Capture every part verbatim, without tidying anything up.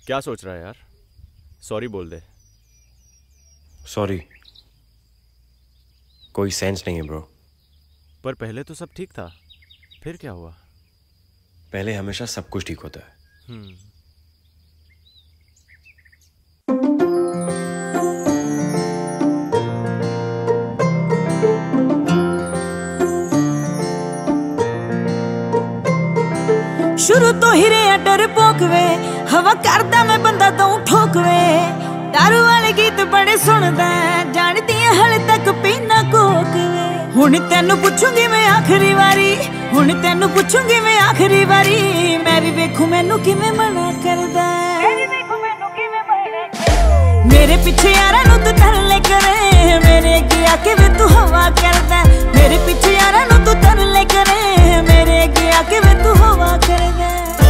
क्या सोच रहा है यार? सॉरी बोल दे। सॉरी, कोई सेंस नहीं है ब्रो। पर पहले तो सब ठीक था, फिर क्या हुआ? पहले हमेशा सब कुछ ठीक होता है। हम्म। शुरू तो ही रे डर पोकवे, हवा करदा मैं बंदा तो ठोकवे। दारू वाले गीत बड़े सुनदा, जानदी हले तक पीना कोकवे। हुण तेनू पुछूंगी मैं आखिरी वारी, हुण तेनू पुछूंगी मैं आखिरी वारी। मैं भी वेखू मैनू किवें मना करदा, मेरे पीछे यारा नू तू तरले करे, मेरे अगे आके वे तू हवा करदा। मेरे पीछे यारा नू तू तरले करे, मेरे अगे आके वे तू हवा करदा।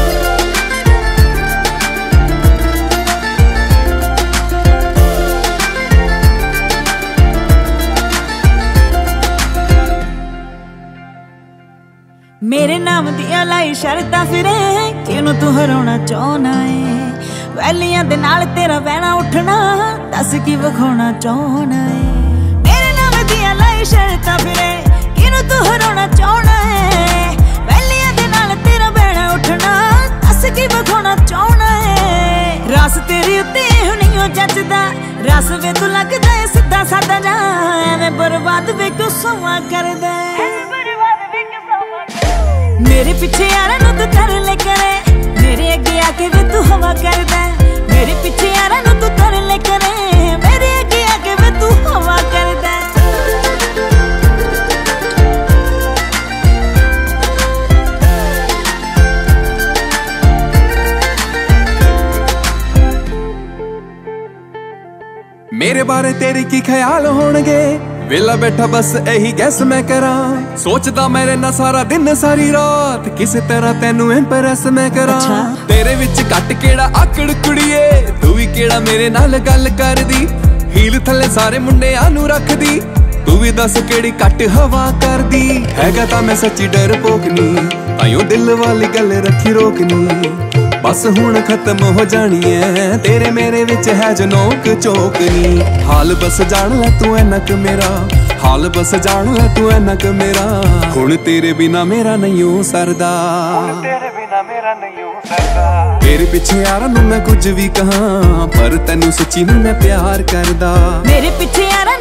मेरे नाम दिया लाई शर्ता फिरे, किनू तू हराउणा चाहना है। वैलियां दे नाल तेरा बहना उठना, दस की विखाउणा चाहना है। मेरे नाम दिया लाई शर्ता फिरे, किनू तू हराउणा चाहना है। वैलियां दे नाल तेरा बहना उठना, दस की विखाउणा चाहना है। रस तेरी उत्ते हुणियों जचदा, रस वे तू लगदा है सीधा सादा जा। एवें बर्बाद वे क्यों समा करदा, मेरे पीछे यारा नू तू तरले करे, मेरे अगे आके वे तू हवा करदा। मेरे पीछे यारा नू तू तरले करे, मेरे अगे आके वे तू हवा करदा। मेरे बारे तेरे की ख्याल होणगे, वेला बैठा बस यही गैस मैं करा। सोचदा मेरे ना सारा दिन सारी रात, किस तरह तेनू इंप्रेस मैं करा। अच्छा। तेरे विच कट केड़ा आकड़ कुड़िए, तू भी केड़ा मेरे नाल गल करदी। हील थले सारे मुंडियां नू रखदी, तू भी दस केड़ी कट हवा करदी। हैगा तां मैं सच्ची डरपोकनी, ताइयों दिल वाली गल रखी रोकनी। बस हुण खत्म हो जानी है, तेरे मेरे विच है जो नोक चोकनी। हाल बस जान लै तू ऐनक मेरा, हाल बस जान लै तू ऐनक मेरा। हुण तेरे बिना मेरा नहीं हो सरदा, तेरे बिना मेरा नहीं हो सरदा। तेरे पिछे यारा नू मैं कुछ भी कहां, पर तेनू सच्ची नू मैं प्यार करदा। मेरे पिछे यारा